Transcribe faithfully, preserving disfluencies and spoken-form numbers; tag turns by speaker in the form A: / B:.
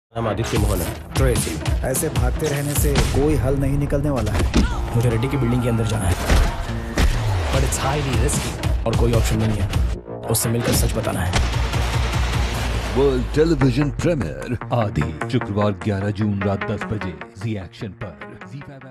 A: नाम आदित्य मोहन है। ट्रेसी।
B: ऐसे भागते रहने से कोई हल नहीं निकलने वाला है।
A: मुझे रेड्डी की बिल्डिंग के अंदर जाना है, बट इट्स हाईली रिस्की और कोई ऑप्शन नहीं है। उससे मिलकर सच बताना है।
C: वर्ल्ड टेलीविजन प्रीमियर आदि शुक्रवार ग्यारह जून रात दस बजे जी एक्शन पर। जी फाइव